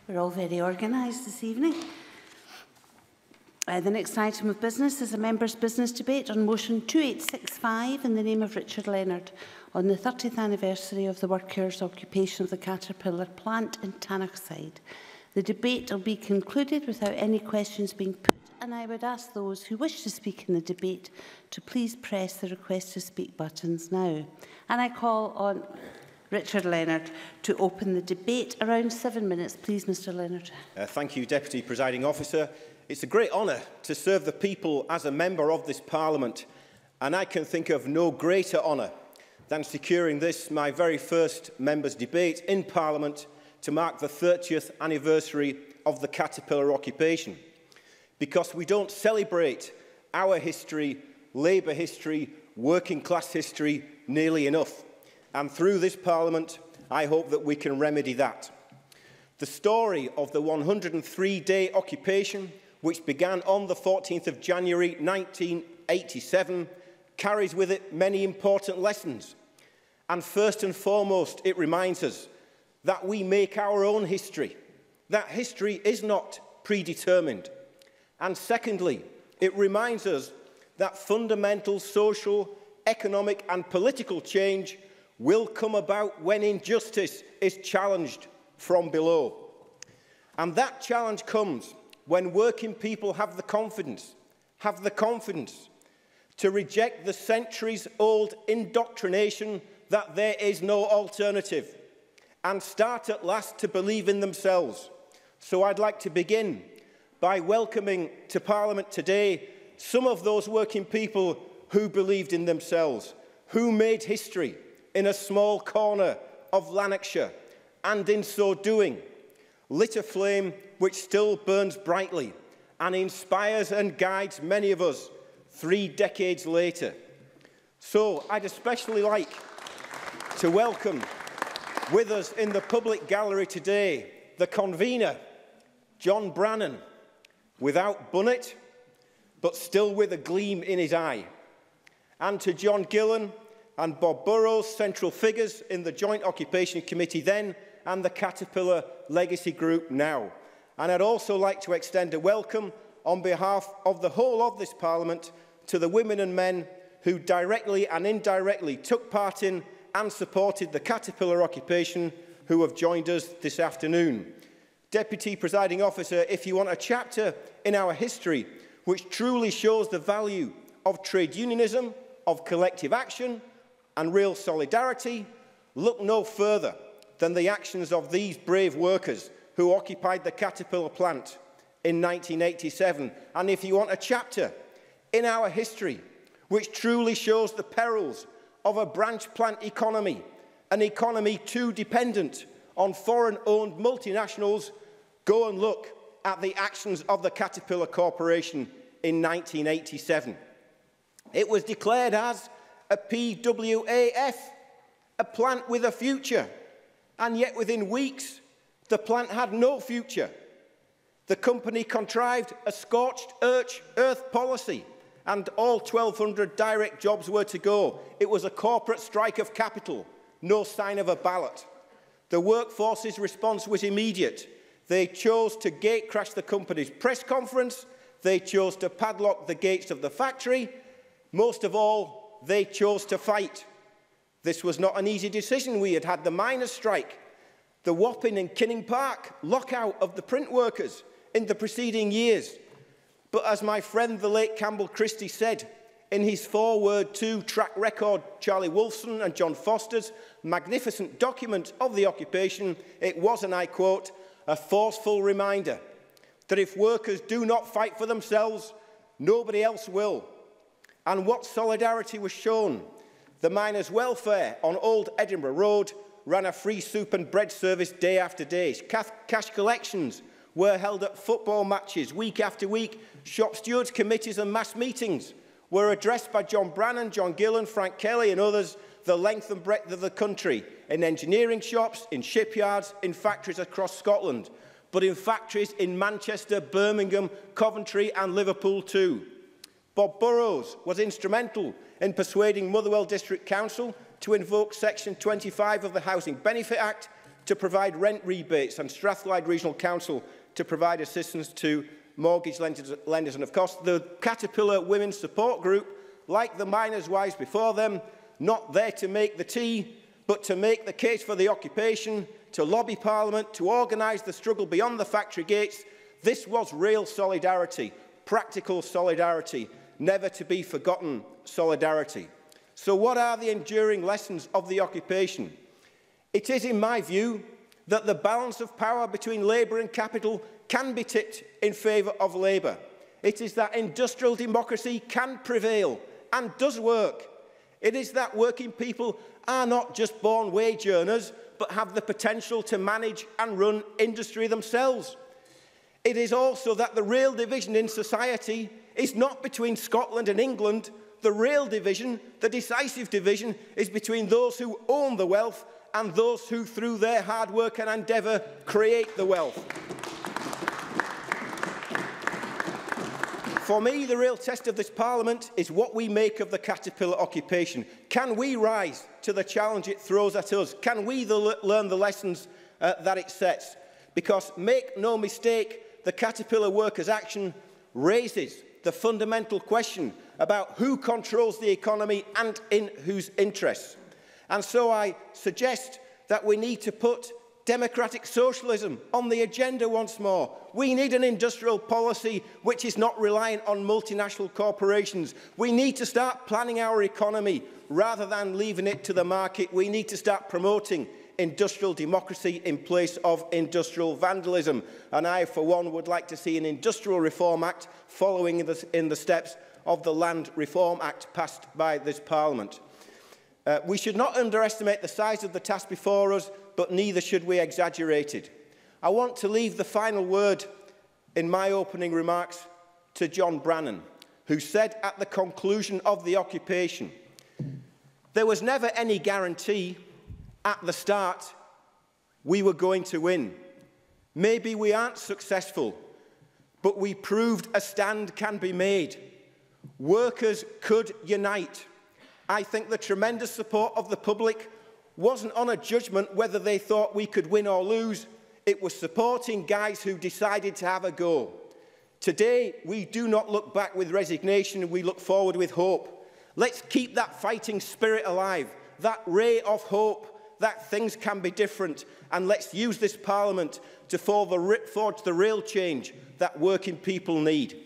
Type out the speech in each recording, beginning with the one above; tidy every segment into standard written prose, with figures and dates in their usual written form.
We're all very organised this evening. The next item of business is a members' business debate on motion 2865 in the name of Richard Leonard on the 30th anniversary of the workers' occupation of the Caterpillar plant in Tanachside. The debate will be concluded without any questions being put, and I would ask those who wish to speak in the debate to please press the request to speak buttons now. And I call on Richard Leonard to open the debate. Around 7 minutes, please, Mr Leonard. Thank you, Deputy Presiding Officer. It's a great honour to serve the people as a member of this Parliament, and I can think of no greater honour than securing this, my very first members' debate in Parliament, to mark the 30th anniversary of the Caterpillar occupation. Because we don't celebrate our history, Labour history, working class history nearly enough. And through this Parliament, I hope that we can remedy that. The story of the 103-day occupation, which began on the 14th of January 1987, carries with it many important lessons. And first and foremost, it reminds us that we make our own history, that history is not predetermined. And secondly, it reminds us that fundamental social, economic and political change will come about when injustice is challenged from below. And that challenge comes when working people have the confidence to reject the centuries-old indoctrination that there is no alternative, and start at last to believe in themselves. So I'd like to begin by welcoming to Parliament today some of those working people who believed in themselves, who made history in a small corner of Lanarkshire, and in so doing, lit a flame which still burns brightly and inspires and guides many of us 3 decades later. So I'd especially like to welcome with us in the public gallery today the convener, John Brannan, without bunnet, but still with a gleam in his eye, and to John Gillan and Bob Burrows, central figures in the Joint Occupation Committee then and the Caterpillar Legacy Group now. And I'd also like to extend a welcome on behalf of the whole of this Parliament to the women and men who directly and indirectly took part in and supported the Caterpillar occupation, who have joined us this afternoon. Deputy Presiding Officer, if you want a chapter in our history which truly shows the value of trade unionism, of collective action and real solidarity, look no further than the actions of these brave workers who occupied the Caterpillar plant in 1987. And if you want a chapter in our history which truly shows the perils of a branch plant economy, an economy too dependent on foreign-owned multinationals, go and look at the actions of the Caterpillar Corporation in 1987. It was declared as a PWAF, a plant with a future, and yet within weeks the plant had no future. The company contrived a scorched earth policy, and all 1,200 direct jobs were to go. It was a corporate strike of capital, no sign of a ballot. The workforce's response was immediate. They chose to gate-crash the company's press conference. They chose to padlock the gates of the factory. Most of all, they chose to fight. This was not an easy decision. We had had the miners' strike, the Wapping and Kinning Park lockout of the print workers in the preceding years. But as my friend the late Campbell Christie said in his foreword to track record Charlie Wolfson and John Foster's magnificent document of the occupation, it was, and I quote, a forceful reminder that if workers do not fight for themselves, nobody else will. And what solidarity was shown? The miners' welfare on Old Edinburgh Road ran a free soup and bread service day after day. Cash collections were held at football matches week after week. Shop stewards' committees and mass meetings were addressed by John Brannan, John Gillan, Frank Kelly and others the length and breadth of the country, in engineering shops, in shipyards, in factories across Scotland, but in factories in Manchester, Birmingham, Coventry and Liverpool too. Bob Burrows was instrumental in persuading Motherwell District Council to invoke Section 25 of the Housing Benefit Act to provide rent rebates, and Strathclyde Regional Council to provide assistance to mortgage lenders. And of course, the Caterpillar Women's Support Group, like the miners' wives before them, not there to make the tea, but to make the case for the occupation, to lobby Parliament, to organise the struggle beyond the factory gates. This was real solidarity, practical solidarity, never to be forgotten solidarity. So what are the enduring lessons of the occupation? It is, in my view, that the balance of power between Labour and capital can be tipped in favour of Labour. It is that industrial democracy can prevail and does work. It is that working people are not just born wage earners, but have the potential to manage and run industry themselves. It is also that the real division in society is not between Scotland and England. The real division, the decisive division, is between those who own the wealth and those who, through their hard work and endeavour, create the wealth. For me, the real test of this Parliament is what we make of the Caterpillar occupation. Can we rise to the challenge it throws at us? Can we learn the lessons that it sets? Because, make no mistake, the Caterpillar workers' action raises the fundamental question about who controls the economy and in whose interests. And so I suggest that we need to put democratic socialism on the agenda once more. We need an industrial policy which is not reliant on multinational corporations. We need to start planning our economy rather than leaving it to the market. We need to start promoting industrial democracy in place of industrial vandalism. And I, for one, would like to see an Industrial Reform Act following in the steps of the Land Reform Act passed by this Parliament. We should not underestimate the size of the task before us, but neither should we exaggerate it. I want to leave the final word in my opening remarks to John Brannan, who said at the conclusion of the occupation, "There was never any guarantee at the start we were going to win. Maybe we aren't successful, but we proved a stand can be made. Workers could unite. I think the tremendous support of the public wasn't on a judgment whether they thought we could win or lose. It was supporting guys who decided to have a go. Today, we do not look back with resignation, we look forward with hope. Let's keep that fighting spirit alive, that ray of hope that things can be different, and let's use this Parliament to forge the real change that working people need."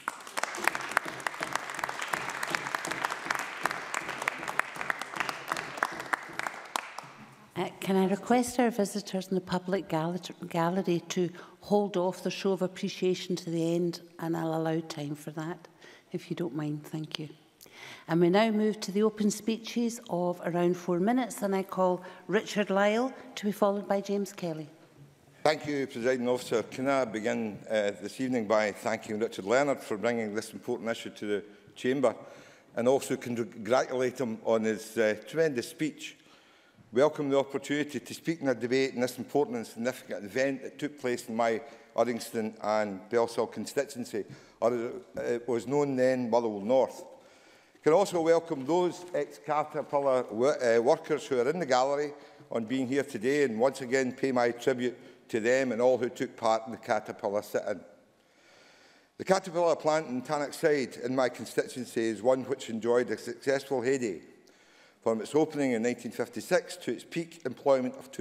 Can I request our visitors in the public gallery to hold off the show of appreciation to the end, and I'll allow time for that, if you don't mind. Thank you. And we now move to the open speeches of around 4 minutes, and I call Richard Lyle to be followed by James Kelly. Thank you, Presiding Officer. Can I begin this evening by thanking Richard Leonard for bringing this important issue to the Chamber, and also congratulate him on his tremendous speech. Welcome the opportunity to speak in a debate in this important and significant event that took place in my Uddingston and Bellshill constituency, or as it was known then, Motherwell North. I can also welcome those ex-Caterpillar workers who are in the gallery on being here today, and once again pay my tribute to them and all who took part in the Caterpillar sit-in. The Caterpillar plant in Tannockside in my constituency is one which enjoyed a successful heyday, from its opening in 1956 to its peak employment of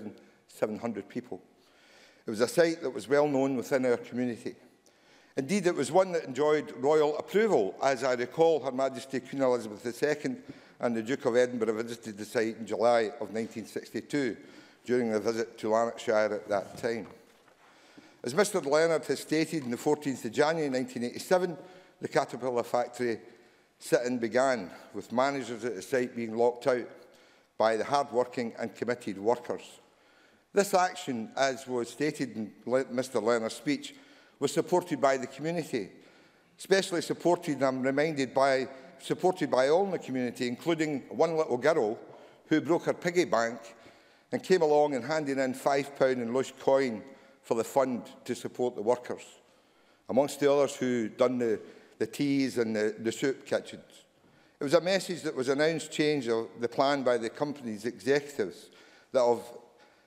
2,700 people. It was a site that was well known within our community. Indeed, it was one that enjoyed royal approval, as I recall Her Majesty Queen Elizabeth II and the Duke of Edinburgh visited the site in July of 1962 during a visit to Lanarkshire at that time. As Mr Leonard has stated, on the 14th of January 1987, the Caterpillar factory sit-in began, with managers at the site being locked out by the hard-working and committed workers. This action, as was stated in Mr Leonard's speech, was supported by the community, especially supported, I'm reminded, supported by all in the community, including one little girl who broke her piggy bank and came along and handed in £5 in lush coin for the fund to support the workers, amongst the others who done the teas and the soup kitchens. It was a message that was announced change of the plan by the company's executives that of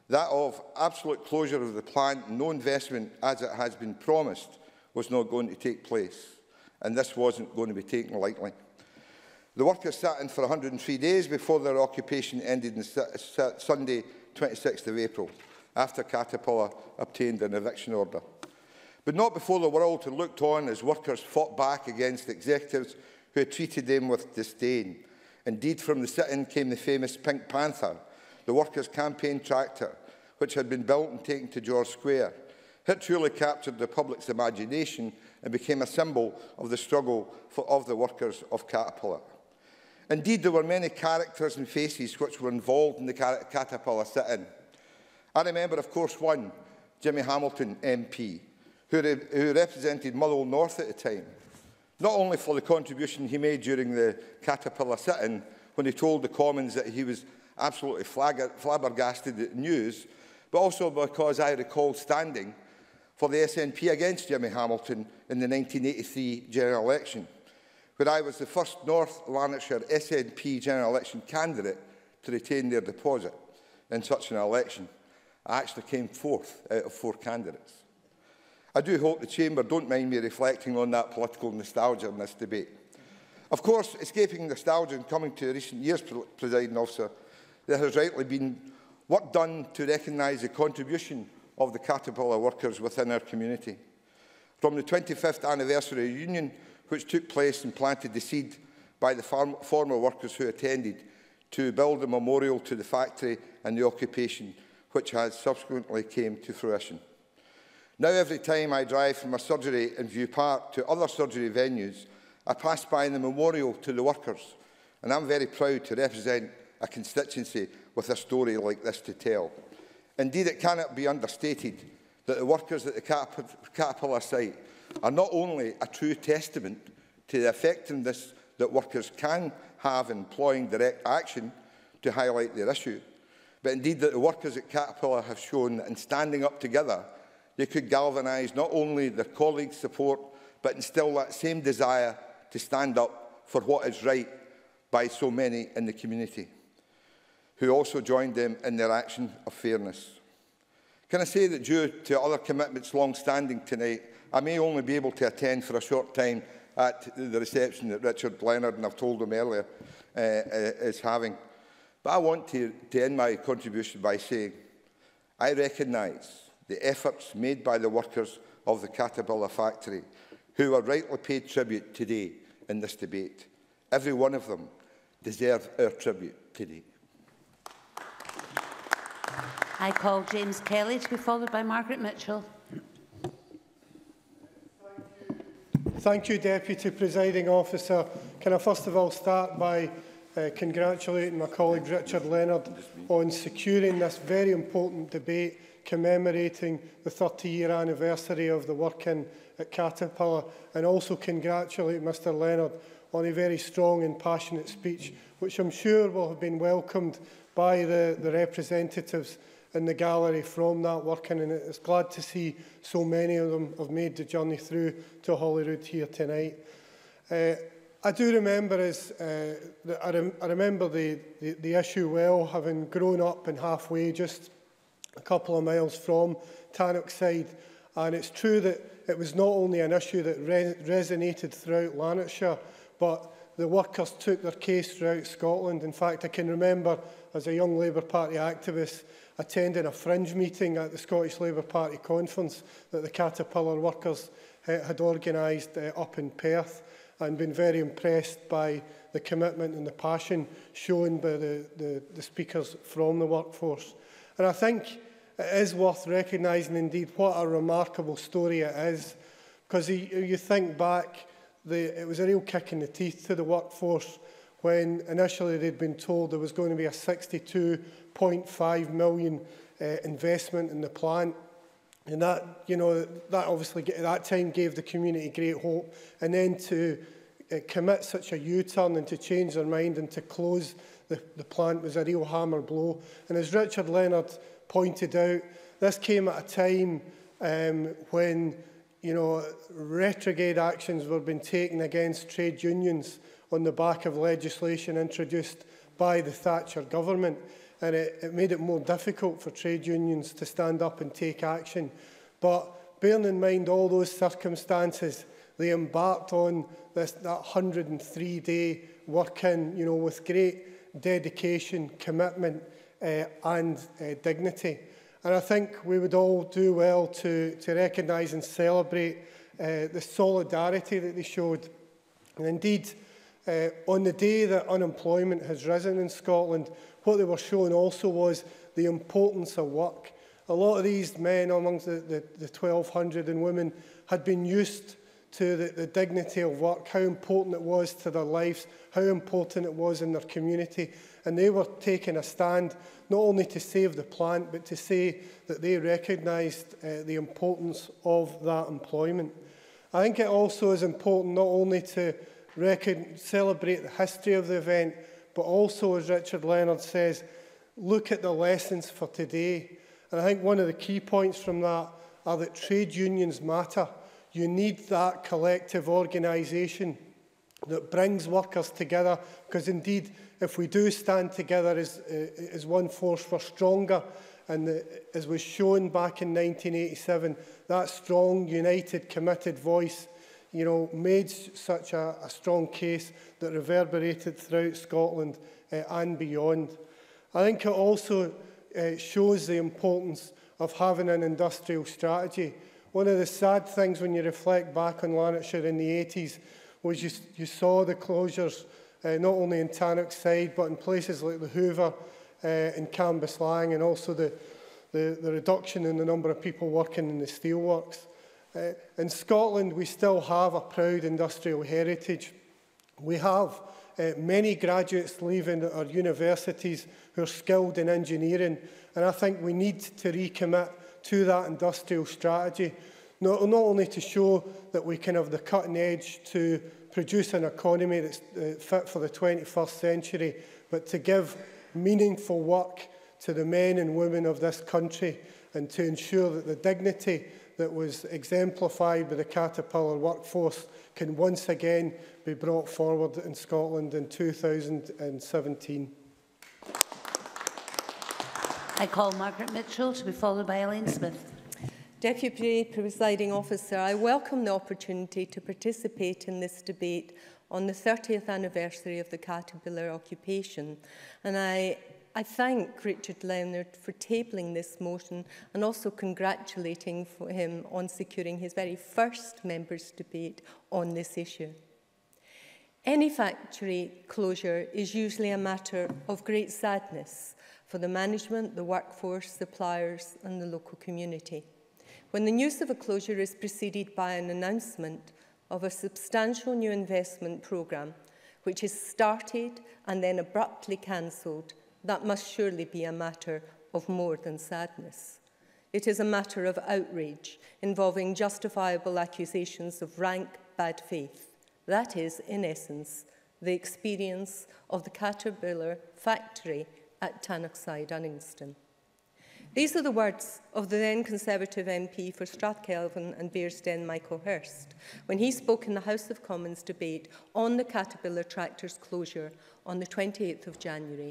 That of absolute closure of the plant and no investment, as it has been promised, was not going to take place, and this wasn't going to be taken lightly. The workers sat in for 103 days before their occupation ended on Sunday, 26th of April, after Caterpillar obtained an eviction order. But not before the world had looked on as workers fought back against executives who had treated them with disdain. Indeed, from the sit-in came the famous Pink Panther, the workers' campaign tractor, which had been built and taken to George Square. It truly captured the public's imagination and became a symbol of the struggle of the workers of Caterpillar. Indeed, there were many characters and faces which were involved in the Caterpillar sit-in. I remember, of course, one, Jimmy Hamilton MP, who represented Motherwell North at the time, not only for the contribution he made during the Caterpillar sit-in when he told the Commons that he was absolutely flabbergasted at the news, but also because I recall standing for the SNP against Jimmy Hamilton in the 1983 general election, where I was the first North Lanarkshire SNP general election candidate to retain their deposit in such an election. I actually came fourth out of 4 candidates. I do hope the Chamber don't mind me reflecting on that political nostalgia in this debate. Of course, escaping nostalgia and coming to recent years, Presiding Officer, there has rightly been work done to recognise the contribution of the Caterpillar workers within our community. From the 25th anniversary reunion, which took place and planted the seed by the former workers who attended, to build a memorial to the factory and the occupation, which has subsequently came to fruition. Now, every time I drive from a surgery in View Park to other surgery venues, I pass by the memorial to the workers, and I'm very proud to represent a constituency with a story like this to tell. Indeed, it cannot be understated that the workers at the Caterpillar site are not only a true testament to the effectiveness that workers can have in employing direct action to highlight their issue, but indeed that the workers at Caterpillar have shown that in standing up together, they could galvanise not only their colleagues' support, but instill that same desire to stand up for what is right by so many in the community, who also joined them in their action of fairness. Can I say that due to other commitments long-standing tonight, I may only be able to attend for a short time at the reception that Richard Leonard, and I've told him earlier, is having. But I want to end my contribution by saying I recognise the efforts made by the workers of the Caterpillar factory, who are rightly paid tribute today in this debate. Every one of them deserves our tribute today. I call James Kelly to be followed by Margaret Mitchell. Thank you, Deputy Presiding Officer. Can I first of all start by congratulating my colleague Richard Leonard on securing this very important debate commemorating the 30-year anniversary of the work-in at Caterpillar, and also congratulate Mr Leonard on a very strong and passionate speech, which I'm sure will have been welcomed by the representatives in the gallery from that work-in, and it's glad to see so many of them have made the journey through to Holyrood here tonight. I do remember I remember the issue well, having grown up in Halfway, just a couple of miles from Tannockside, and it's true that it was not only an issue that resonated throughout Lanarkshire, but the workers took their case throughout Scotland. In fact, I can remember as a young Labour Party activist attending a fringe meeting at the Scottish Labour Party conference that the Caterpillar workers had organised up in Perth, and been very impressed by the commitment and the passion shown by the speakers from the workforce. And I think it is worth recognising indeed what a remarkable story it is, because you think back, it was a real kick in the teeth to the workforce when initially they'd been told there was going to be a £62.5 million investment in the plant. And that, that obviously at that time gave the community great hope. And then to commit such a U-turn and to change their mind and to close the plant was a real hammer blow. And as Richard Leonard pointed out, this came at a time when retrograde actions were being taken against trade unions on the back of legislation introduced by the Thatcher government. and it made it more difficult for trade unions to stand up and take action. But bearing in mind all those circumstances, they embarked on that 103-day working, with great dedication, commitment and dignity. And I think we would all do well to recognise and celebrate the solidarity that they showed. And indeed, on the day that unemployment has risen in Scotland, what they were showing also was the importance of work. A lot of these men amongst the 1,200 and women had been used to the dignity of work, how important it was to their lives, how important it was in their community. And they were taking a stand not only to save the plant, but to say that they recognised the importance of that employment. I think it also is important not only to celebrate the history of the event, but also, as Richard Leonard says, look at the lessons for today. And I think one of the key points from that are that trade unions matter. You need that collective organisation that brings workers together, because indeed, if we do stand together as one force, we're stronger. And as was shown back in 1987, that strong, united, committed voice, made such a strong case that reverberated throughout Scotland and beyond. I think it also shows the importance of having an industrial strategy. One of the sad things when you reflect back on Lanarkshire in the 80s was you saw the closures not only in Tannockside but in places like the Hoover in Cambuslang, and also the reduction in the number of people working in the steelworks. In Scotland, we still have a proud industrial heritage. We have many graduates leaving our universities who are skilled in engineering, and I think we need to recommit to that industrial strategy, not only to show that we can have the cutting edge to produce an economy that's fit for the 21st century, but to give meaningful work to the men and women of this country, and to ensure that the dignity that was exemplified by the Caterpillar workforce can once again be brought forward in Scotland in 2017. I call Margaret Mitchell to be followed by Elaine Smith. Deputy Presiding Officer, I welcome the opportunity to participate in this debate on the 30th anniversary of the Caterpillar occupation, and I thank Richard Leonard for tabling this motion and also congratulating him on securing his very first members' debate on this issue. Any factory closure is usually a matter of great sadness for the management, the workforce, suppliers and the local community. When the news of a closure is preceded by an announcement of a substantial new investment programme, which is started and then abruptly cancelled, that must surely be a matter of more than sadness. It is a matter of outrage involving justifiable accusations of rank bad faith. That is, in essence, the experience of the Caterpillar factory at Tannockside, Unningston. These are the words of the then Conservative MP for Strathkelvin and Bearsden, Michael Hirst, when he spoke in the House of Commons debate on the Caterpillar tractor's closure on the 28th of January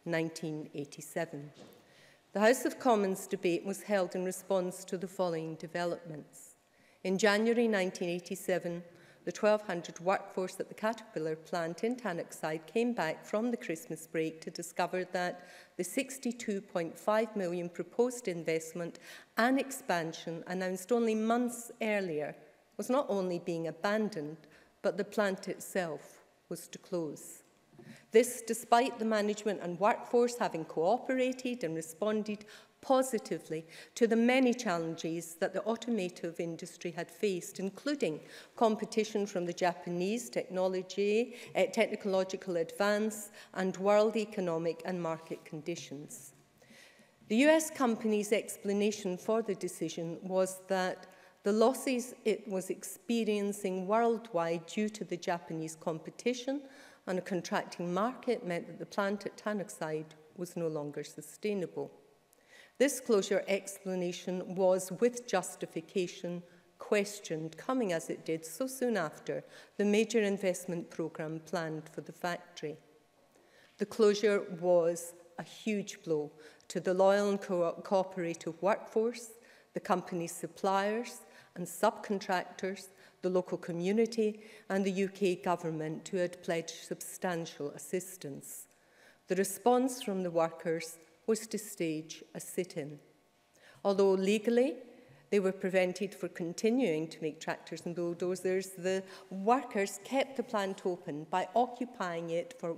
1987. The House of Commons debate was held in response to the following developments. In January 1987, the 1,200 workforce at the Caterpillar plant in Tannockside came back from the Christmas break to discover that the £62.5 million proposed investment and expansion announced only months earlier was not only being abandoned, but the plant itself was to close. This despite the management and workforce having cooperated and responded positively to the many challenges that the automotive industry had faced, including competition from the Japanese technological advance and world economic and market conditions. The US company's explanation for the decision was that the losses it was experiencing worldwide due to the Japanese competition and a contracting market meant that the plant at Tannockside was no longer sustainable. This closure explanation was, with justification, questioned, coming as it did so soon after the major investment programme planned for the factory. The closure was a huge blow to the loyal and cooperative workforce, the company's suppliers and subcontractors, the local community and the UK government, who had pledged substantial assistance. The response from the workers was to stage a sit-in. Although legally they were prevented from continuing to make tractors and bulldozers, the workers kept the plant open by occupying it for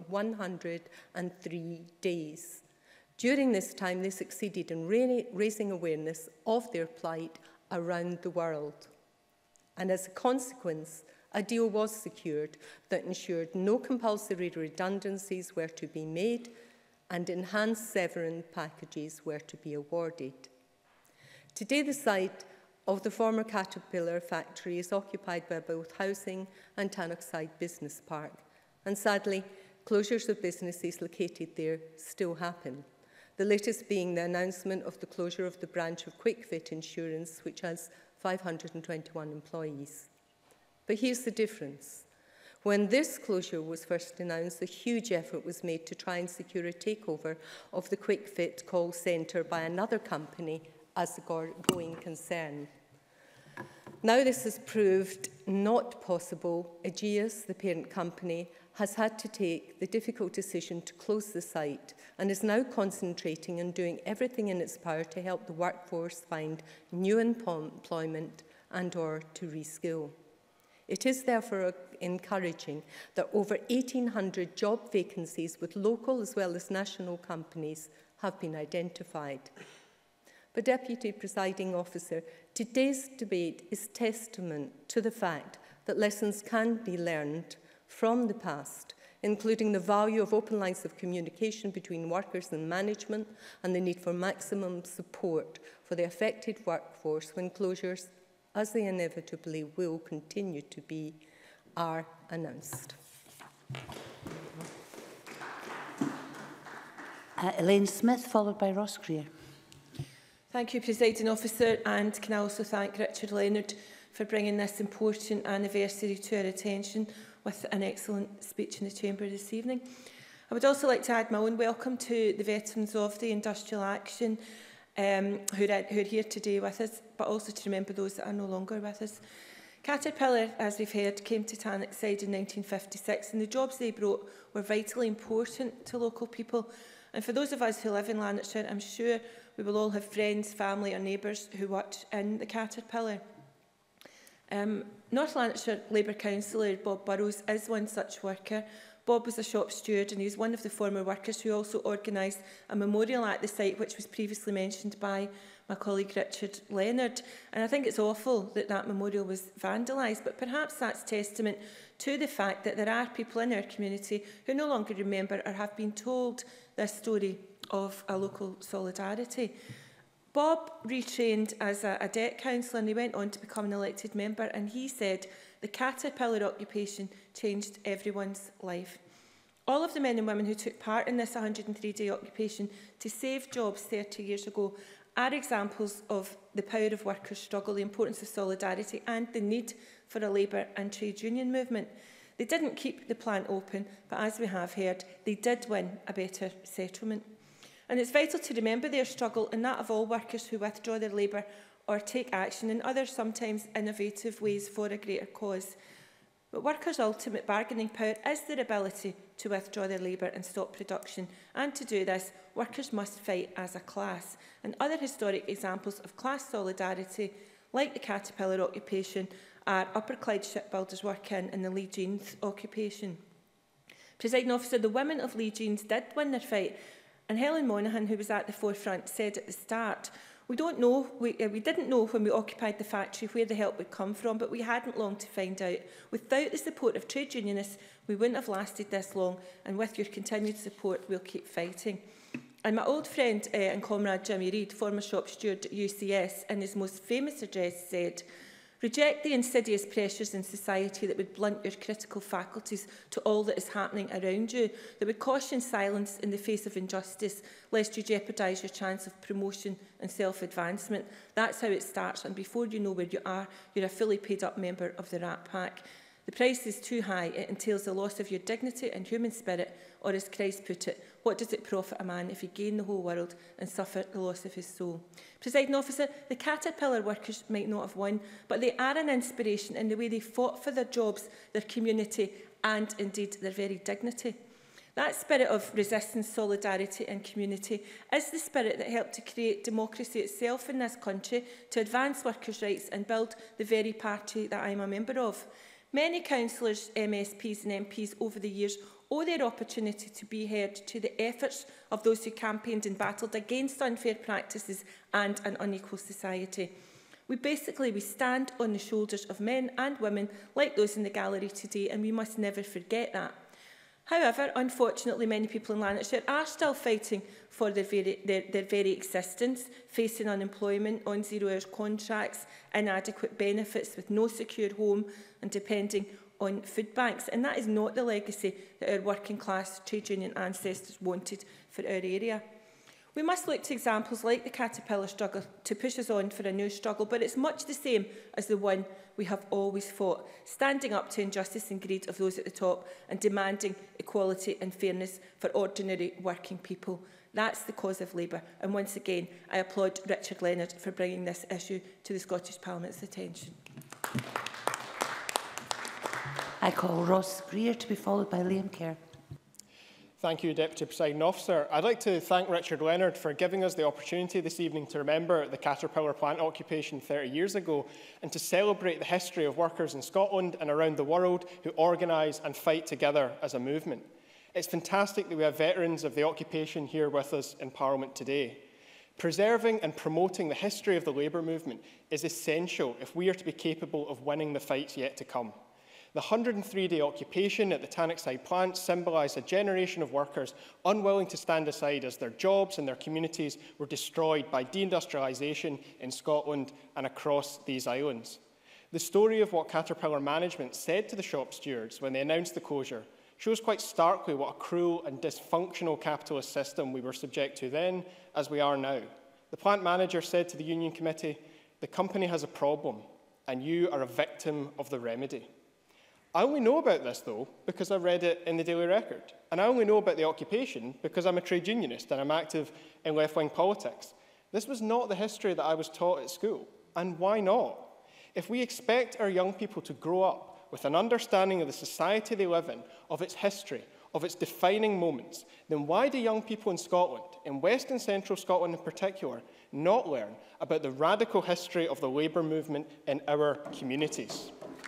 103 days. During this time, they succeeded in raising awareness of their plight around the world. And as a consequence, a deal was secured that ensured no compulsory redundancies were to be made and enhanced severance packages were to be awarded. Today, the site of the former Caterpillar factory is occupied by both housing and Tannockside Business Park, and sadly, closures of businesses located there still happen. The latest being the announcement of the closure of the branch of QuickFit Insurance, which has 521 employees. But here's the difference. When this closure was first announced, a huge effort was made to try and secure a takeover of the QuickFit call centre by another company as a going concern. Now this has proved not possible. Ageas, the parent company, has had to take the difficult decision to close the site and is now concentrating on doing everything in its power to help the workforce find new employment and/or to reskill. It is therefore encouraging that over 1,800 job vacancies with local as well as national companies have been identified. But, Deputy Presiding Officer, today's debate is testament to the fact that lessons can be learned from the past, including the value of open lines of communication between workers and management and the need for maximum support for the affected workforce when closures, as they inevitably will continue to be, are announced. Elaine Smith, followed by Ross Greer. Thank you, Presiding Officer, and can I also thank Richard Leonard for bringing this important anniversary to our attention with an excellent speech in the Chamber this evening. I would also like to add my own welcome to the veterans of the industrial action who are here today with us, but also to remember those that are no longer with us. Caterpillar, as we've heard, came to Tannockside in 1956, and the jobs they brought were vitally important to local people. And for those of us who live in Lanarkshire, I'm sure we will all have friends, family or neighbours who worked in the Caterpillar. North Lanarkshire Labour Councillor Bob Burrows is one such worker. Bob was a shop steward and he was one of the former workers who also organised a memorial at the site, which was previously mentioned by my colleague Richard Leonard. And I think it's awful that that memorial was vandalised, but perhaps that's testament to the fact that there are people in our community who no longer remember or have been told this story of a local solidarity. Bob retrained as a debt counsellor and he went on to become an elected member, and he said the Caterpillar occupation changed everyone's life. All of the men and women who took part in this 103-day occupation to save jobs 30 years ago are examples of the power of workers' struggle, the importance of solidarity and the need for a labour and trade union movement. They didn't keep the plant open, but as we have heard, they did win a better settlement. And it's vital to remember their struggle and that of all workers who withdraw their labour or take action in other sometimes innovative ways for a greater cause. But workers' ultimate bargaining power is their ability to withdraw their labour and stop production. And to do this, workers must fight as a class. And other historic examples of class solidarity, like the Caterpillar occupation, are Upper Clyde shipbuilders working in the Lee Jeans occupation. Presiding Officer, the women of Lee Jeans did win their fight. And Helen Monaghan, who was at the forefront, said at the start, we didn't know when we occupied the factory where the help would come from, but we hadn't long to find out. Without the support of trade unionists, we wouldn't have lasted this long, and with your continued support, we'll keep fighting. And my old friend and comrade Jimmy Reid, former shop steward at UCS, in his most famous address said, reject the insidious pressures in society that would blunt your critical faculties to all that is happening around you, that would caution silence in the face of injustice, lest you jeopardise your chance of promotion and self-advancement. That's how it starts, and before you know where you are, you're a fully paid-up member of the Rat Pack. The price is too high. It entails the loss of your dignity and human spirit, or as Christ put it, what does it profit a man if he gain the whole world and suffer the loss of his soul? Presiding Officer, the Caterpillar workers might not have won, but they are an inspiration in the way they fought for their jobs, their community and indeed their very dignity. That spirit of resistance, solidarity and community is the spirit that helped to create democracy itself in this country, to advance workers' rights and build the very party that I am a member of. Many councillors, MSPs and MPs over the years owe their opportunity to be heard to the efforts of those who campaigned and battled against unfair practices and an unequal society. We stand on the shoulders of men and women like those in the gallery today, and we must never forget that. However, unfortunately, many people in Lanarkshire are still fighting for their very existence, facing unemployment, on zero-hours contracts, inadequate benefits with no secured home and depending on food banks. And that is not the legacy that our working-class trade union ancestors wanted for our area. We must look to examples like the Caterpillar struggle to push us on for a new struggle, but it's much the same as the one we have always fought, standing up to injustice and greed of those at the top and demanding equality and fairness for ordinary working people. That's the cause of Labour. And once again, I applaud Richard Leonard for bringing this issue to the Scottish Parliament's attention. I call Ross Greer to be followed by Liam Kerr. Thank you, Deputy Presiding Officer. I'd like to thank Richard Leonard for giving us the opportunity this evening to remember the Caterpillar plant occupation 30 years ago and to celebrate the history of workers in Scotland and around the world who organise and fight together as a movement. It's fantastic that we have veterans of the occupation here with us in Parliament today. Preserving and promoting the history of the labour movement is essential if we are to be capable of winning the fights yet to come. The 103-day occupation at the Tannockside plant symbolised a generation of workers unwilling to stand aside as their jobs and their communities were destroyed by deindustrialisation in Scotland and across these islands. The story of what Caterpillar management said to the shop stewards when they announced the closure shows quite starkly what a cruel and dysfunctional capitalist system we were subject to then, as we are now. The plant manager said to the union committee, "The company has a problem, and you are a victim of the remedy." I only know about this, though, because I read it in the Daily Record. And I only know about the occupation because I'm a trade unionist and I'm active in left-wing politics. This was not the history that I was taught at school. And why not? If we expect our young people to grow up with an understanding of the society they live in, of its history, of its defining moments, then why do young people in Scotland, in West and Central Scotland in particular, not learn about the radical history of the labour movement in our communities?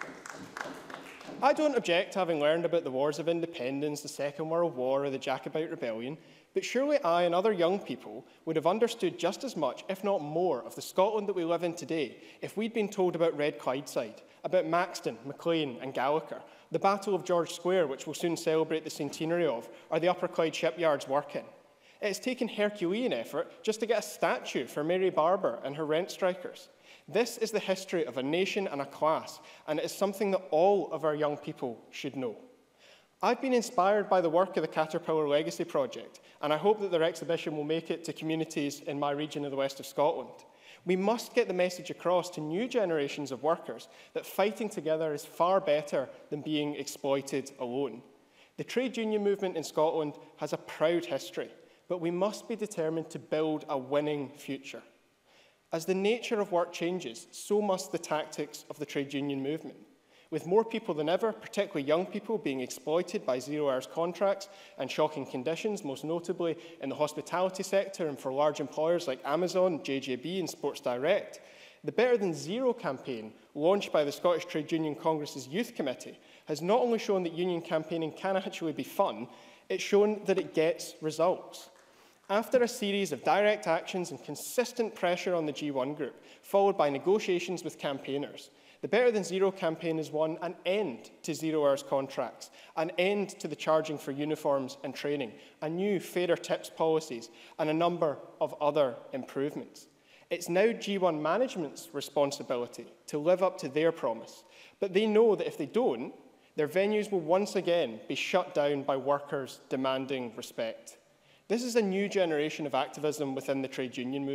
I don't object to having learned about the wars of independence, the Second World War or the Jacobite Rebellion, but surely I and other young people would have understood just as much, if not more, of the Scotland that we live in today if we'd been told about Red Clydeside, about Maxton, Maclean and Gallagher, the Battle of George Square, which we'll soon celebrate the centenary of, or the Upper Clyde shipyards work in. It has taken Herculean effort just to get a statue for Mary Barber and her rent strikers. This is the history of a nation and a class, and it is something that all of our young people should know. I've been inspired by the work of the Caterpillar Legacy Project, and I hope that their exhibition will make it to communities in my region of the west of Scotland. We must get the message across to new generations of workers that fighting together is far better than being exploited alone. The trade union movement in Scotland has a proud history, but we must be determined to build a winning future. As the nature of work changes, so must the tactics of the trade union movement. With more people than ever, particularly young people, being exploited by zero-hours contracts and shocking conditions, most notably in the hospitality sector and for large employers like Amazon, JJB and Sports Direct, the Better Than Zero campaign, launched by the Scottish Trade Union Congress's Youth Committee, has not only shown that union campaigning can actually be fun, it's shown that it gets results. After a series of direct actions and consistent pressure on the G1 group, followed by negotiations with campaigners, the Better Than Zero campaign has won an end to zero-hours contracts, an end to the charging for uniforms and training, a new fairer tips policies, and a number of other improvements. It's now G1 management's responsibility to live up to their promise, but they know that if they don't, their venues will once again be shut down by workers demanding respect. This is a new generation of activism within the trade union movement.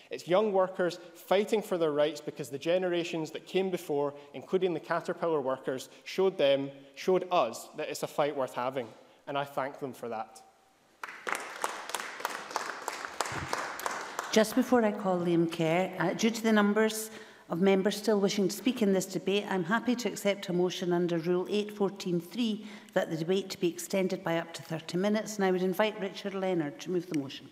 It's young workers fighting for their rights because the generations that came before, including the Caterpillar workers, showed us that it's a fight worth having, and I thank them for that. Just before I call Liam Kerr, due to the numbers of members still wishing to speak in this debate, I'm happy to accept a motion under Rule 8.14.3 that the debate to be extended by up to 30 minutes, and I would invite Richard Leonard to move the motion.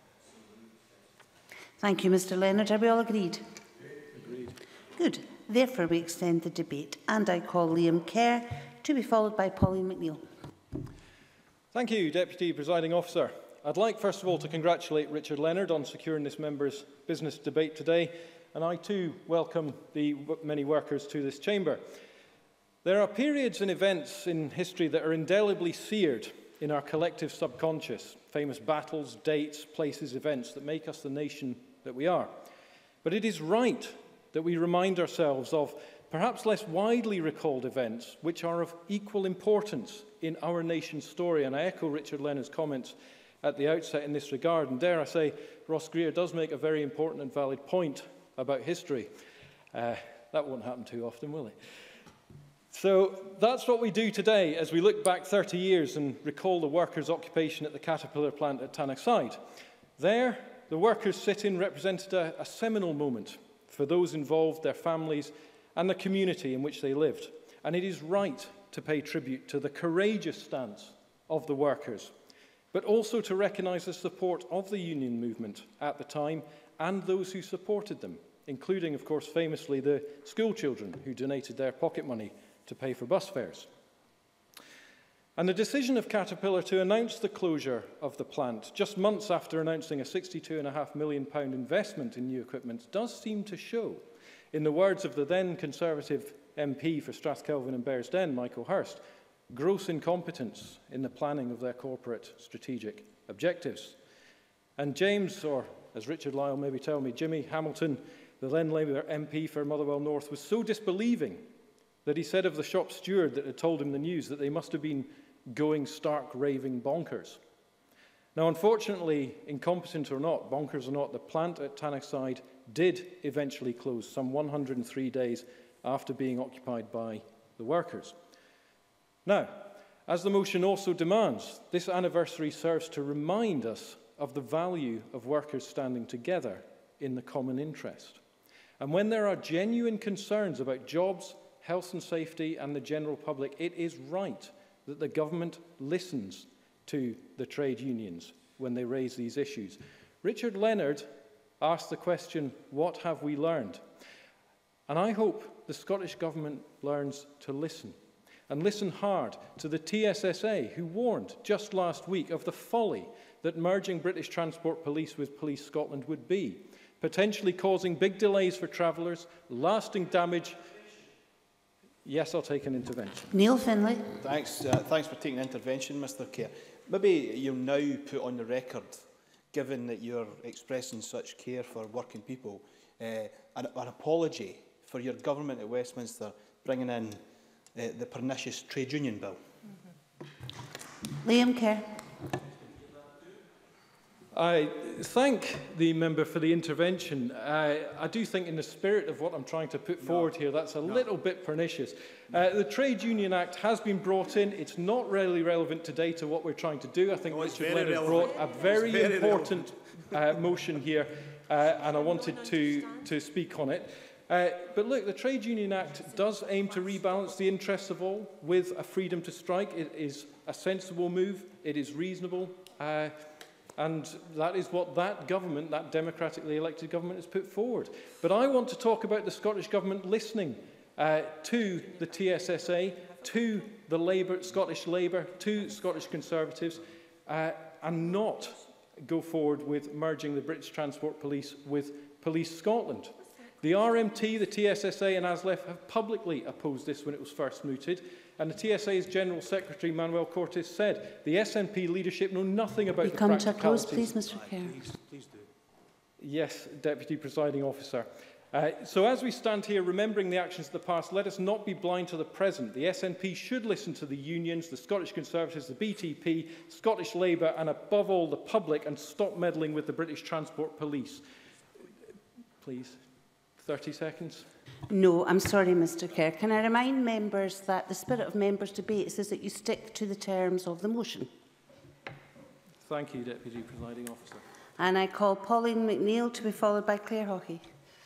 Thank you, Mr Leonard. Are we all agreed? Agreed. Good. Therefore, we extend the debate, and I call Liam Kerr, to be followed by Pauline McNeill. Thank you, Deputy Presiding Officer. I'd like, first of all, to congratulate Richard Leonard on securing this member's business debate today, and I too welcome the many workers to this chamber. There are periods and events in history that are indelibly seared in our collective subconscious, famous battles, dates, places, events that make us the nation that we are. But it is right that we remind ourselves of perhaps less widely recalled events which are of equal importance in our nation's story. And I echo Richard Leonard's comments at the outset in this regard. And dare I say, Ross Greer does make a very important and valid point about history. That won't happen too often, will it? So that's what we do today as we look back 30 years and recall the workers' occupation at the Caterpillar plant at Tannochside. There, the workers' sit-in represented a seminal moment for those involved, their families, and the community in which they lived. And it is right to pay tribute to the courageous stance of the workers, but also to recognise the support of the union movement at the time and those who supported them, including, of course, famously the school children who donated their pocket money to pay for bus fares. And the decision of Caterpillar to announce the closure of the plant, just months after announcing a £62.5 million investment in new equipment, does seem to show, in the words of the then Conservative MP for Strathkelvin and Bearsden, Michael Hirst, gross incompetence in the planning of their corporate strategic objectives. And James, or as Richard Lyle maybe tell me, Jimmy Hamilton, the then Labour MP for Motherwell North, was so disbelieving that he said of the shop steward that had told him the news that they must have been going stark raving bonkers. Now, unfortunately, incompetent or not, bonkers or not, the plant at Tannochside did eventually close some 103 days after being occupied by the workers. Now, as the motion also demands, this anniversary serves to remind us of the value of workers standing together in the common interest. And when there are genuine concerns about jobs, health and safety and the general public, it is right that the government listens to the trade unions when they raise these issues. Richard Leonard asked the question, what have we learned? And I hope the Scottish Government learns to listen, and listen hard to the TSSA, who warned just last week of the folly that merging British Transport Police with Police Scotland would be, potentially causing big delays for travellers, lasting damage. Yes, I'll take an intervention. Neil Finlay. Thanks for taking an intervention, Mr Kerr. Maybe you'll now put on the record, given that you're expressing such care for working people, an apology for your government at Westminster bringing in the pernicious trade union bill. Liam Kerr. I thank the member for the intervention. I do think in the spirit of what I'm trying to put forward here, that's a little bit pernicious. The Trade Union Act has been brought in. It's not really relevant today to what we're trying to do. I think Richard Leonard brought a very important motion here, and I wanted to speak on it. But look, the Trade Union Act does aim to rebalance the interests of all with a freedom to strike. It is a sensible move. It is reasonable. And that is what that government, that democratically elected government, has put forward. But I want to talk about the Scottish Government listening to the TSSA, to the Scottish Labour, to Scottish Conservatives, and not go forward with merging the British Transport Police with Police Scotland. The RMT, the TSSA and ASLEF have publicly opposed this when it was first mooted. And the TSA's General Secretary, Manuel Cortes, said the SNP leadership know nothing about the practicalities. Come to a close, please, Mr Kerr. Please do. Yes, Deputy Presiding Officer. So as we stand here remembering the actions of the past, let us not be blind to the present. The SNP should listen to the unions, the Scottish Conservatives, the BTP, Scottish Labour and above all the public, and stop meddling with the British Transport Police. please. 30 seconds. No, I'm sorry, Mr Kerr. Can I remind members that the spirit of members' debates is that you stick to the terms of the motion? Thank you, Deputy Presiding Officer. And I call Pauline McNeill to be followed by Claire Hockey.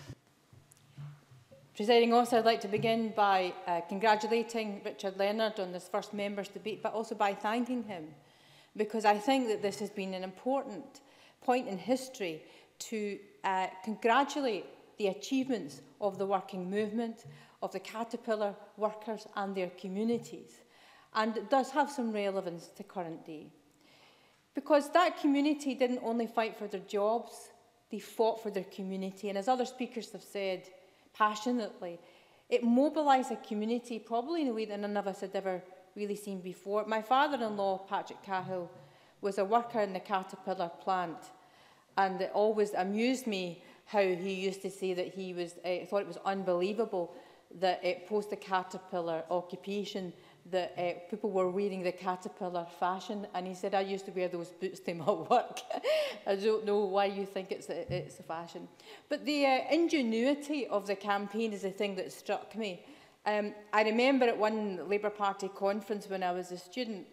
Presiding Officer, I'd like to begin by congratulating Richard Leonard on this first members' debate, but also by thanking him, because I think that this has been an important point in history to congratulate the achievements of the working movement, of the Caterpillar workers and their communities. And it does have some relevance to current day. Because that community didn't only fight for their jobs, they fought for their community. And as other speakers have said passionately, it mobilised a community probably in a way that none of us had ever really seen before. My father-in-law, Patrick Cahill, was a worker in the Caterpillar plant. And it always amused me how he used to say that he was, thought it was unbelievable that post the Caterpillar occupation that people were wearing the Caterpillar fashion, and he said, I used to wear those boots to my work. I don't know why you think it's a fashion. But the ingenuity of the campaign is the thing that struck me. I remember at one Labour Party conference when I was a student,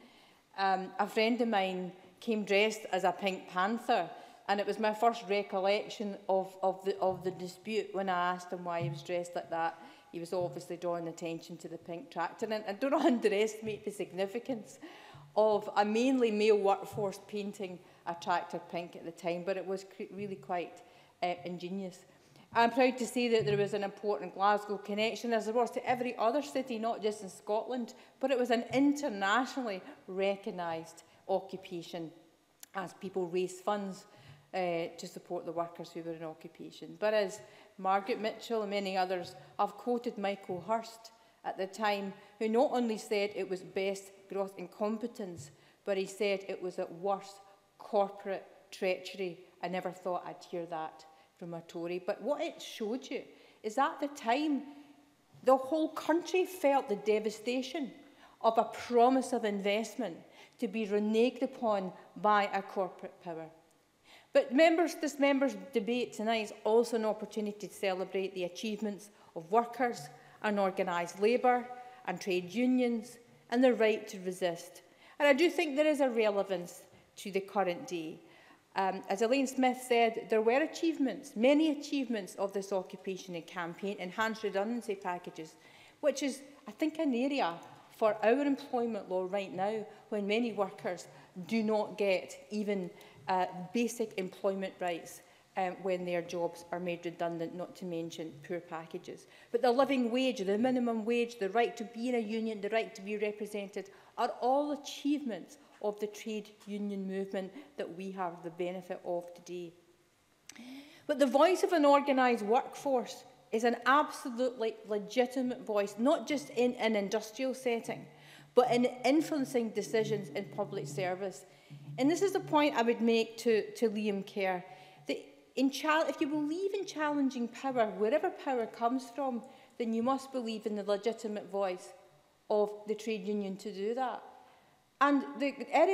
a friend of mine came dressed as a Pink Panther, and it was my first recollection of the dispute when I asked him why he was dressed like that. He was obviously drawing attention to the pink tractor. And I don't underestimate the significance of a mainly male workforce painting a tractor pink at the time, but it was really quite ingenious. I'm proud to say that there was an important Glasgow connection, as there was to every other city, not just in Scotland, but it was an internationally recognised occupation as people raised funds to support the workers who were in occupation. But as Margaret Mitchell and many others have quoted Michael Hirst at the time, who not only said it was best gross incompetence, but he said it was at worst corporate treachery. I never thought I'd hear that from a Tory. But what it showed you is at the time, the whole country felt the devastation of a promise of investment to be reneged upon by a corporate power. But this members' debate tonight is also an opportunity to celebrate the achievements of workers and organised labour and trade unions and the right to resist. And I do think there is a relevance to the current day. As Elaine Smith said, there were achievements, many achievements of this occupation and campaign, enhanced redundancy packages, which is, I think, an area for our employment law right now when many workers do not get even basic employment rights when their jobs are made redundant, not to mention poor packages. But the living wage, the minimum wage, the right to be in a union, the right to be represented are all achievements of the trade union movement that we have the benefit of today. But the voice of an organised workforce is an absolutely legitimate voice, not just in an industrial setting, but in influencing decisions in public service. And this is the point I would make to Liam Kerr. That if you believe in challenging power, wherever power comes from, then you must believe in the legitimate voice of the trade union to do that. And the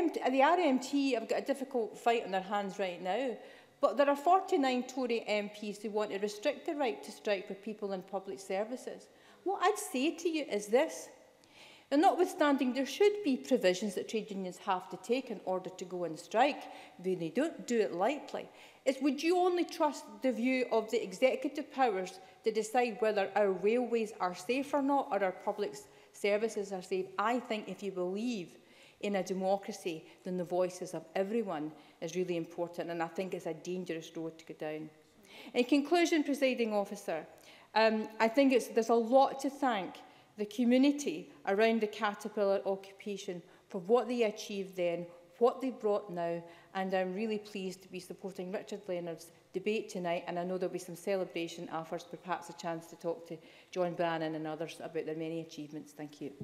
RMT have got a difficult fight on their hands right now, but there are 49 Tory MPs who want to restrict the right to strike for people in public services. What I'd say to you is this. And notwithstanding, there should be provisions that trade unions have to take in order to go on strike. They don't do it lightly. Would you only trust the view of the executive powers to decide whether our railways are safe or not, or our public services are safe? I think if you believe in a democracy, then the voices of everyone is really important, and I think it's a dangerous road to go down. In conclusion, Presiding Officer, I think there's a lot to thank the community around the Caterpillar occupation for what they achieved then, what they brought now, and I'm really pleased to be supporting Richard Leonard's debate tonight, and I know there'll be some celebration afterwards, perhaps a chance to talk to John Brannan and others about their many achievements. Thank you.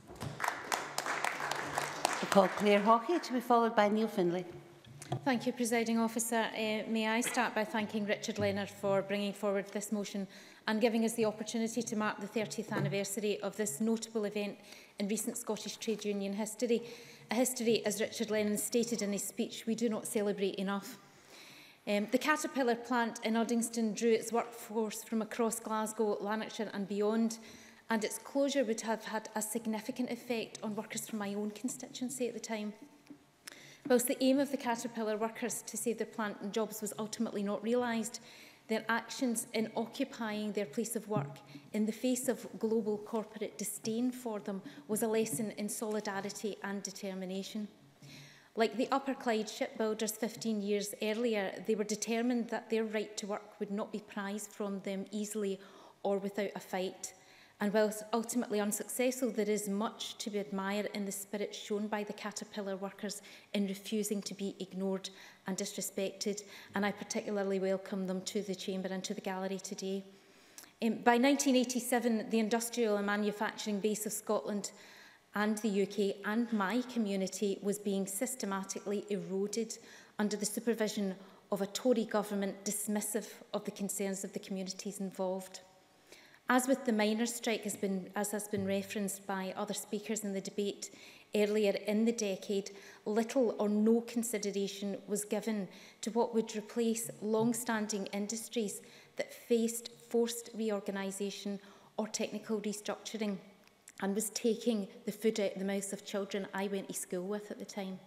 I call Claire Hockey to be followed by Neil Findlay. Thank you, Presiding Officer. May I start by thanking Richard Leonard for bringing forward this motion and giving us the opportunity to mark the 30th anniversary of this notable event in recent Scottish trade union history. A history, as Richard Leonard stated in his speech, we do not celebrate enough. The Caterpillar plant in Uddingston drew its workforce from across Glasgow, Lanarkshire and beyond, and its closure would have had a significant effect on workers from my own constituency at the time. Whilst the aim of the Caterpillar workers to save their plant and jobs was ultimately not realised, their actions in occupying their place of work in the face of global corporate disdain for them was a lesson in solidarity and determination. Like the Upper Clyde shipbuilders 15 years earlier, they were determined that their right to work would not be prized from them easily or without a fight. And whilst ultimately unsuccessful, there is much to be admired in the spirit shown by the Caterpillar workers in refusing to be ignored and disrespected, and I particularly welcome them to the Chamber and to the gallery today. By 1987, the industrial and manufacturing base of Scotland and the UK and my community was being systematically eroded under the supervision of a Tory government dismissive of the concerns of the communities involved. As with the miners' strike, as has been referenced by other speakers in the debate earlier in the decade, little or no consideration was given to what would replace long-standing industries that faced forced reorganisation or technical restructuring, and was taking the food out of the mouths of children I went to school with at the time.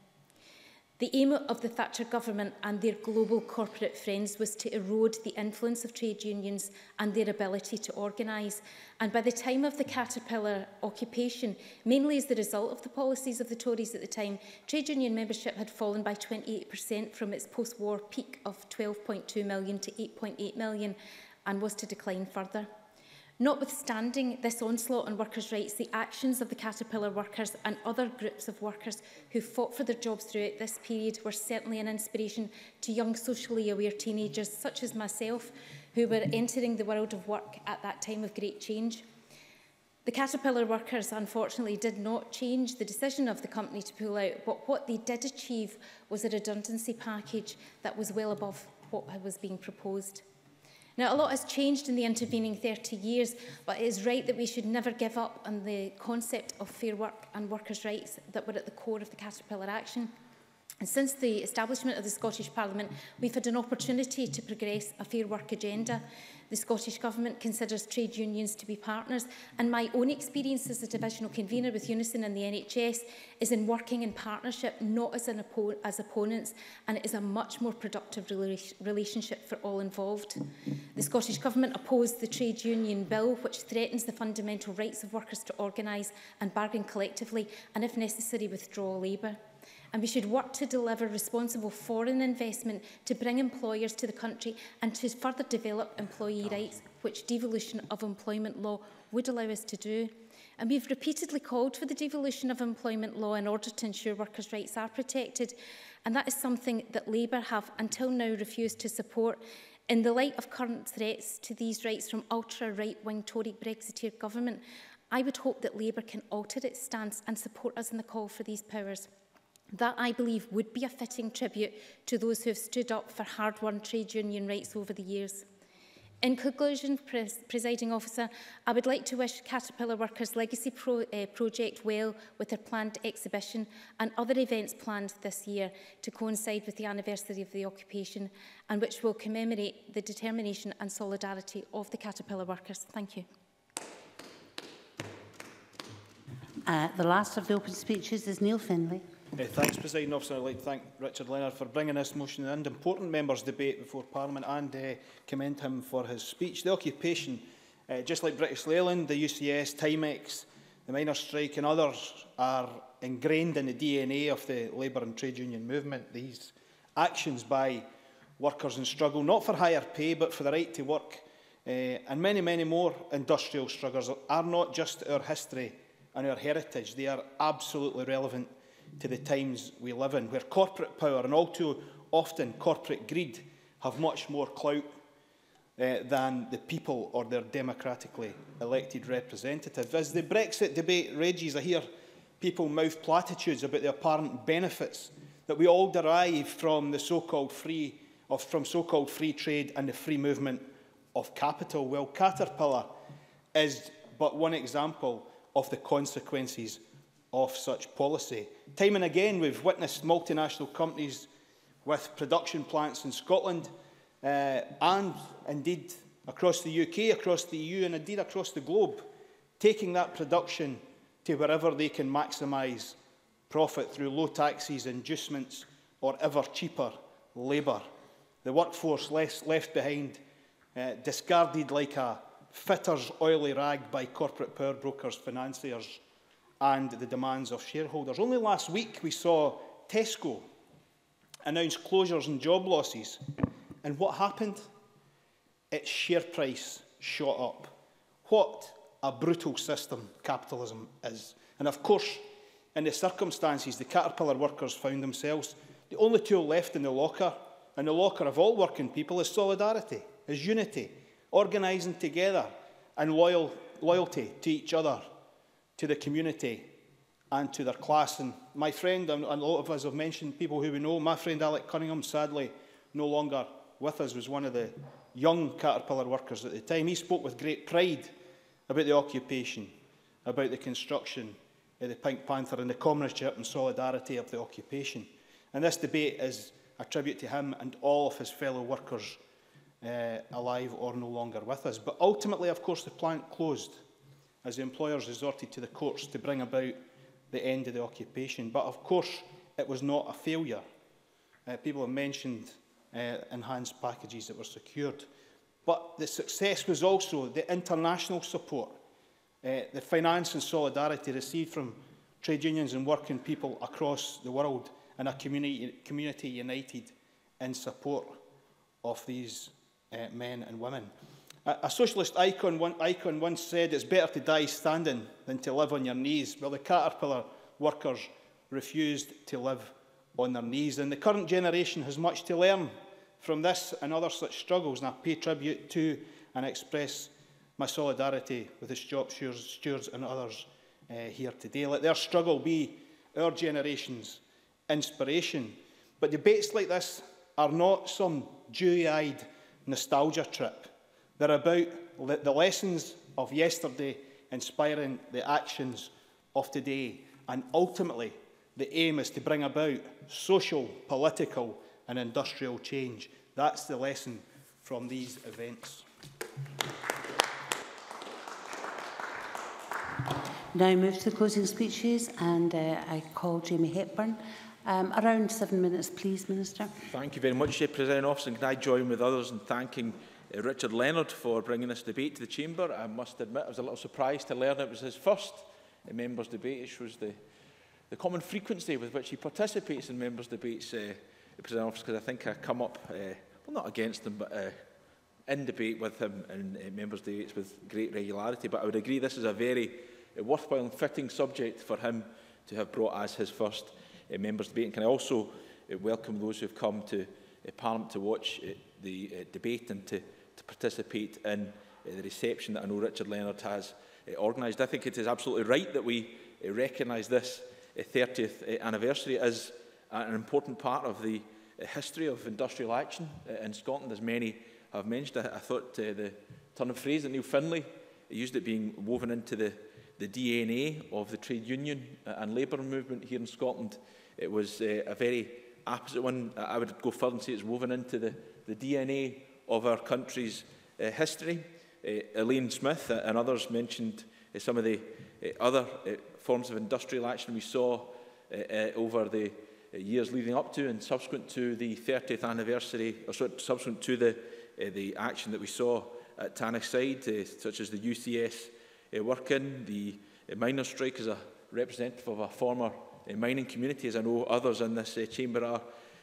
The aim of the Thatcher government and their global corporate friends was to erode the influence of trade unions and their ability to organise. And by the time of the Caterpillar occupation, mainly as the result of the policies of the Tories at the time, trade union membership had fallen by 28% from its post-war peak of 12.2 million to 8.8 million and was to decline further. Notwithstanding this onslaught on workers' rights, the actions of the Caterpillar workers and other groups of workers who fought for their jobs throughout this period were certainly an inspiration to young socially aware teenagers such as myself who were entering the world of work at that time of great change. The Caterpillar workers unfortunately did not change the decision of the company to pull out, but what they did achieve was a redundancy package that was well above what was being proposed. Now, a lot has changed in the intervening 30 years, but it is right that we should never give up on the concept of fair work and workers' rights that were at the core of the Caterpillar action. And since the establishment of the Scottish Parliament, we've had an opportunity to progress a fair work agenda. The Scottish Government considers trade unions to be partners, and my own experience as a divisional convener with Unison and the NHS is in working in partnership, not as opponents, and it is a much more productive relationship for all involved. The Scottish Government opposed the Trade Union Bill, which threatens the fundamental rights of workers to organise and bargain collectively, and if necessary, withdraw labour. And we should work to deliver responsible foreign investment to bring employers to the country and to further develop employee rights, which devolution of employment law would allow us to do. And we've repeatedly called for the devolution of employment law in order to ensure workers' rights are protected. And that is something that Labour have until now refused to support. In the light of current threats to these rights from ultra-right-wing Tory Brexiteer government, I would hope that Labour can alter its stance and support us in the call for these powers. That, I believe, would be a fitting tribute to those who have stood up for hard-won trade union rights over the years. In conclusion, Presiding Officer, I would like to wish Caterpillar Workers' Legacy Project well with their planned exhibition and other events planned this year to coincide with the anniversary of the occupation, and which will commemorate the determination and solidarity of the Caterpillar workers. Thank you. The last of the open speeches is Neil Findlay. Thanks, Presiding Officer. I'd like to thank Richard Leonard for bringing this motion and important members' debate before Parliament, and commend him for his speech. The occupation, just like British Leyland, the UCS, Timex, the miners' strike and others, are ingrained in the DNA of the labour and trade union movement. These actions by workers in struggle, not for higher pay, but for the right to work, and many, many more industrial struggles, are not just our history and our heritage. They are absolutely relevant to the times we live in, where corporate power and all too often corporate greed have much more clout than the people or their democratically elected representative. As the Brexit debate rages, I hear people mouth platitudes about the apparent benefits that we all derive from the so-called free trade and the free movement of capital. Well, Caterpillar is but one example of the consequences of such policy. Time and again, we've witnessed multinational companies with production plants in Scotland and indeed across the UK, across the EU and indeed across the globe, taking that production to wherever they can maximise profit through low taxes, inducements or ever cheaper labour. The workforce left behind, discarded like a fitter's oily rag by corporate power brokers, financiers and the demands of shareholders. Only last week we saw Tesco announce closures and job losses. And what happened? Its share price shot up. What a brutal system capitalism is. And of course, in the circumstances, the Caterpillar workers found themselves, the only tool left in the locker of all working people is solidarity, is unity, organising together and loyalty to each other, to the community and to their class. And my friend, and a lot of us have mentioned people who we know, my friend Alec Cunningham, sadly no longer with us, was one of the young Caterpillar workers at the time. He spoke with great pride about the occupation, about the construction of the Pink Panther and the comradeship and solidarity of the occupation. And this debate is a tribute to him and all of his fellow workers alive or no longer with us. But ultimately, of course, the plant closed as the employers resorted to the courts to bring about the end of the occupation. But of course, it was not a failure. People have mentioned enhanced packages that were secured. But the success was also the international support, the finance and solidarity received from trade unions and working people across the world, and a community united in support of these men and women. A socialist icon once said, "It's better to die standing than to live on your knees." Well, the Caterpillar workers refused to live on their knees, and the current generation has much to learn from this and other such struggles, and I pay tribute to and express my solidarity with the shop stewards and others here today. Let their struggle be our generation's inspiration. But debates like this are not some dewy-eyed nostalgia trip. They're about the lessons of yesterday inspiring the actions of today. And ultimately, the aim is to bring about social, political and industrial change. That's the lesson from these events. Now move to the closing speeches, and I call Jamie Hepburn. Around 7 minutes, please, Minister. Thank you very much, Presiding Officer. And can I join with others in thanking Richard Leonard for bringing this debate to the Chamber? I must admit I was a little surprised to learn it was his first members' debate. It shows the common frequency with which he participates in members' debates, Presiding Officer, because I think I come up, well, not against him, but in debate with him in members' debates with great regularity. But I would agree this is a very worthwhile and fitting subject for him to have brought as his first members' debate. And can I also welcome those who have come to Parliament to watch the debate and to participate in the reception that I know Richard Leonard has organised. I think it is absolutely right that we recognise this 30th anniversary as an important part of the history of industrial action in Scotland, as many have mentioned. I thought the turn of phrase that Neil Findlay used, it being woven into the DNA of the trade union and labour movement here in Scotland, it was a very opposite one. I would go further and say it's woven into the DNA of our country's history. Elaine Smith and others mentioned some of the other forms of industrial action we saw over the years leading up to and subsequent to the 30th anniversary, or subsequent to the action that we saw at Tanachside, such as the UCS work-in, the miners' strike as a representative of a former mining community, as I know others in this chamber are.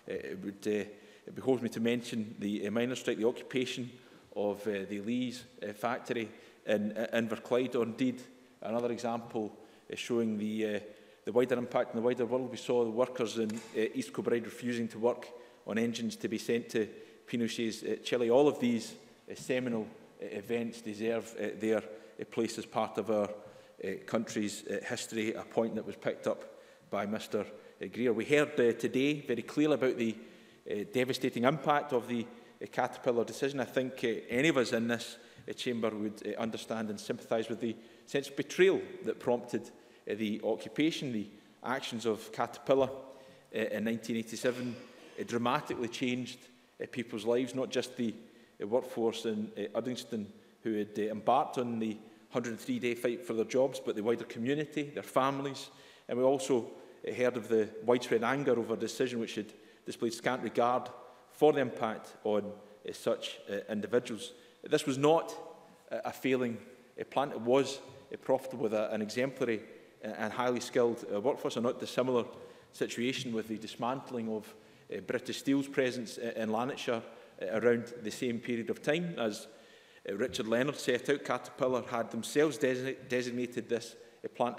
It behoves me to mention the miners' strike, the occupation of the Lees factory in Inverclyde, or indeed another example showing the wider impact in the wider world. We saw the workers in East Kilbride refusing to work on engines to be sent to Pinochet's Chile. All of these seminal events deserve their place as part of our country's history, a point that was picked up by Mr Greer. We heard today very clearly about the devastating impact of the Caterpillar decision. I think any of us in this chamber would understand and sympathise with the sense of betrayal that prompted the occupation, the actions of Caterpillar in 1987 dramatically changed people's lives, not just the workforce in Uddingston who had embarked on the 103-day fight for their jobs, but the wider community, their families. And we also heard of the widespread anger over a decision which had displayed scant regard for the impact on such individuals. This was not a failing plant. It was profitable with an exemplary and highly skilled workforce, a not dissimilar situation with the dismantling of British Steel's presence in Lanarkshire around the same period of time. As Richard Leonard set out, Caterpillar had themselves designated this plant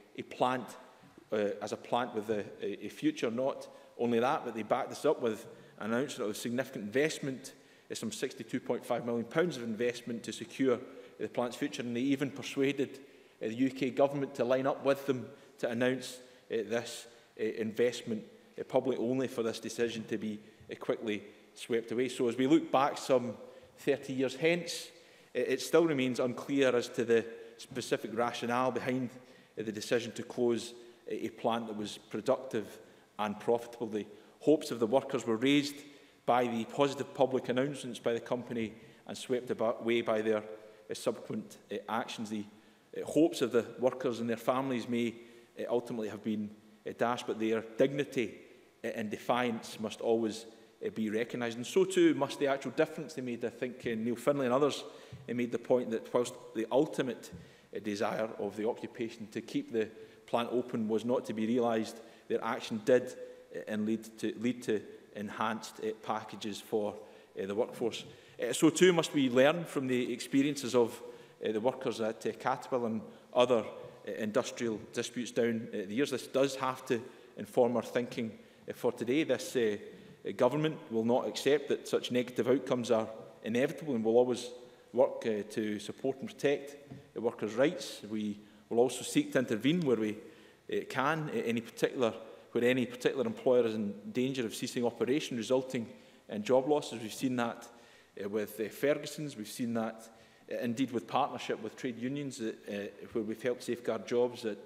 as a plant with a future. Not only that, but they backed this up with an announcement of significant investment, some £62.5 million of investment to secure the plant's future, and they even persuaded the UK government to line up with them to announce this investment public, only for this decision to be quickly swept away. So as we look back some 30 years hence, it still remains unclear as to the specific rationale behind the decision to close a plant that was productive and profitable. The hopes of the workers were raised by the positive public announcements by the company and swept away by their subsequent actions. The hopes of the workers and their families may ultimately have been dashed, but their dignity and defiance must always be recognised. And so too must the actual difference they made. I think Neil Finlay and others made the point that whilst the ultimate desire of the occupation to keep the plant open was not to be realised, their action did and lead to enhanced packages for the workforce. So too must we learn from the experiences of the workers at Caterpillar and other industrial disputes down the years. This does have to inform our thinking for today. This government will not accept that such negative outcomes are inevitable and will always work to support and protect the workers' rights. We will also seek to intervene where we can, where any particular employer is in danger of ceasing operation, resulting in job losses. We've seen that with Ferguson's, we've seen that indeed with partnership with trade unions where we've helped safeguard jobs at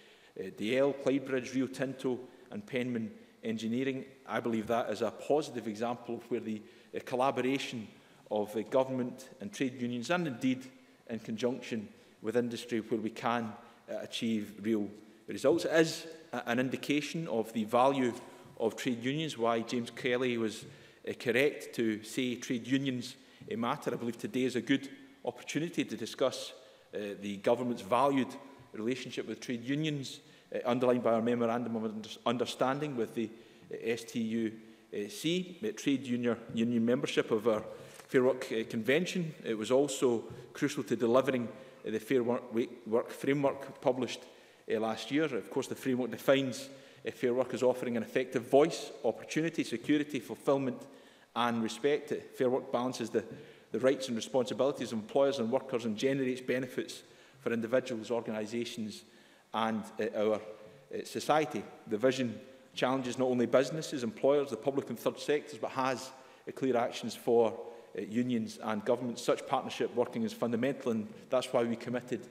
DL, Clydebridge, Rio Tinto and Penman Engineering. I believe that is a positive example of where the collaboration of government and trade unions, and indeed in conjunction with industry, where we can achieve real results. It is an indication of the value of trade unions, why James Kelly was correct to say trade unions matter. I believe today is a good opportunity to discuss the government's valued relationship with trade unions, underlined by our Memorandum of Understanding with the STUC, trade union membership of our Fair Work Convention. It was also crucial to delivering the Fair Work Framework published last year. Of course, the framework defines fair work as offering an effective voice, opportunity, security, fulfilment and respect. Fair work balances the rights and responsibilities of employers and workers and generates benefits for individuals, organisations and our society. The vision challenges not only businesses, employers, the public and third sectors, but has clear actions for unions and governments. Such partnership working is fundamental, and that's why we committed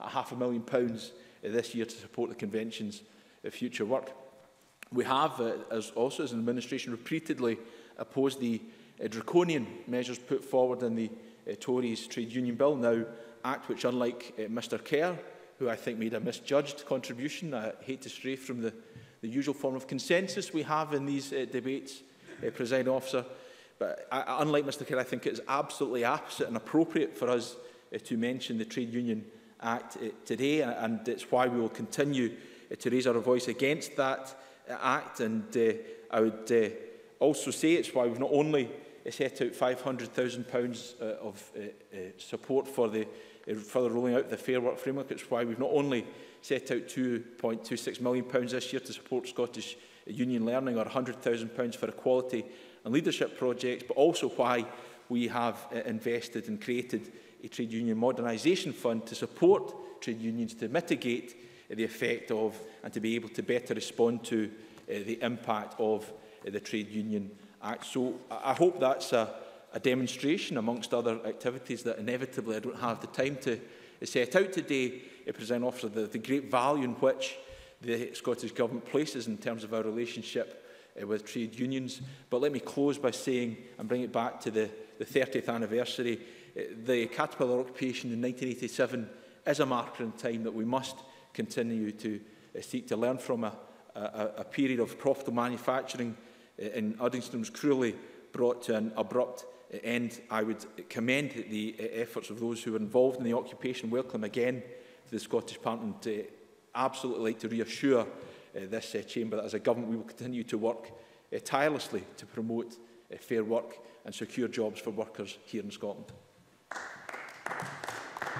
£500,000 this year to support the Convention's future work. We have, as an administration, repeatedly opposed the draconian measures put forward in the Tories Trade Union Bill, now Act, which, unlike Mr Kerr, who I think made a misjudged contribution, I hate to stray from the usual form of consensus we have in these debates, Presiding Officer, but unlike Mr Kerr, I think it is absolutely apposite and appropriate for us to mention the Trade Union Act today, and it's why we will continue to raise our voice against that Act. And I would also say it's why we've not only set out £500,000 of support for the further rolling out the Fair Work Framework. It's why we've not only set out £2.26 million this year to support Scottish union learning, or £100,000 for equality and leadership projects, but also why we have invested and created a trade union modernisation fund to support trade unions to mitigate the effect of and to be able to better respond to the impact of the Trade Union Act. So I hope that's a demonstration, amongst other activities that inevitably I don't have the time to set out today, Presiding Officer, the great value in which the Scottish Government places in terms of our relationship with trade unions. But let me close by saying, and bring it back to the 30th anniversary, the Caterpillar occupation in 1987 is a marker in time that we must continue to seek to learn from. A period of profitable manufacturing in Uddingston was cruelly brought to an abrupt end. I would commend the efforts of those who were involved in the occupation. Welcome again to the Scottish Parliament. Absolutely like to reassure this chamber that as a government we will continue to work tirelessly to promote fair work and secure jobs for workers here in Scotland.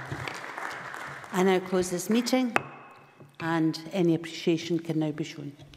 I now close this meeting, and any appreciation can now be shown.